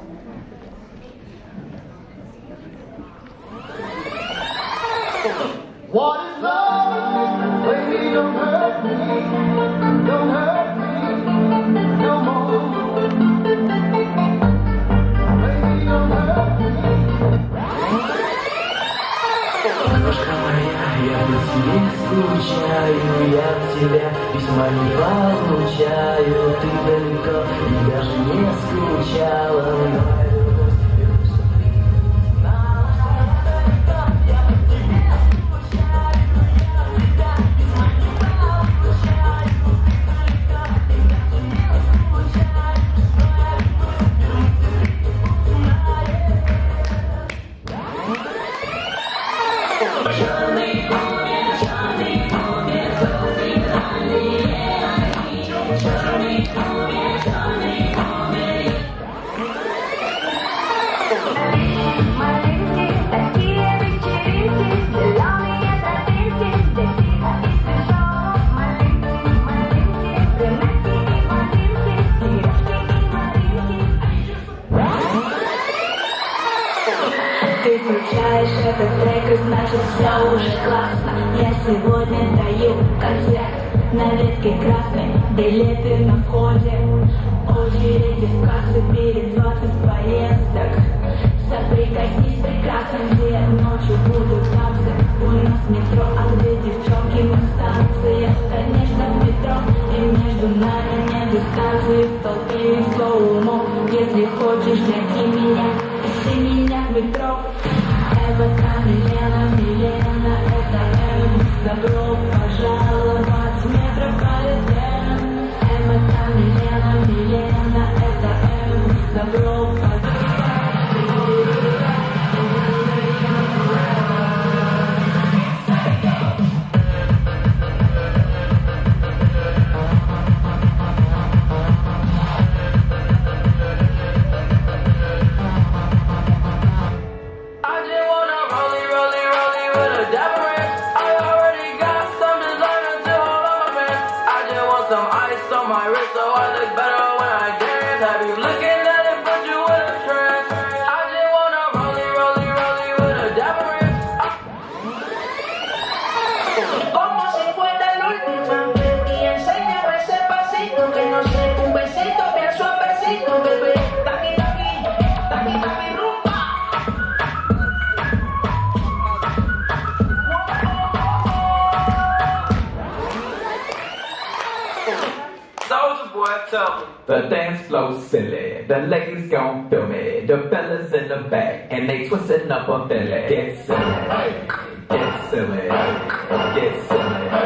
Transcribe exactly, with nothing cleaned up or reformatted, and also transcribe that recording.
What is love? Baby, don't hurt me. Don't hurt me no more. Baby, don't hurt me. Девушка моя, я по тебе скучаю, я от тебя письма не получаю. Ты далеко и даже не скучала. Ты включаешь этот трек, и значит все уже классно. Я сегодня даю концерт на ветке красной, билеты на входе, очереди в кассы перед двадцать поездок. Соприкоснись с прекрасным, где ночью будут танцы. У нас метро, а где девчонки на станциях? Конечно, в метро, и между нами нет дистанции. В толпе и слоумо, если хочешь найти меня, ищи меня в метро. Эва, там Милена, Милена, это М. Добро пожаловать в метрополитен. Эва, там Милена, Милена, это М. Добро пожаловать. Some ice on my wrist so I look better when I dance. Have you looking at it, put you in a trance? I just wanna rollie, rollie, rollie with a dapper wrist. Como si fuera la última vez y enséñame ese pasito que no sé, un besito bien suavecito, bebé. Taqui, taqui, taqui, taqui, rumba. Soulja Boy, tell me. The dance flow silly, the ladies gon' feel me, the fellas in the back, and they twisting up a belly. Get silly, get silly, get silly.